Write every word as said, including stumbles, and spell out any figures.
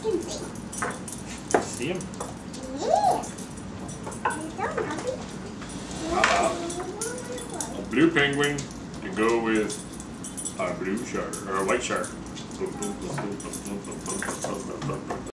can see. See him? Yeah. He's so happy. Uh, a blue penguin to go with a blue shark or a white shark.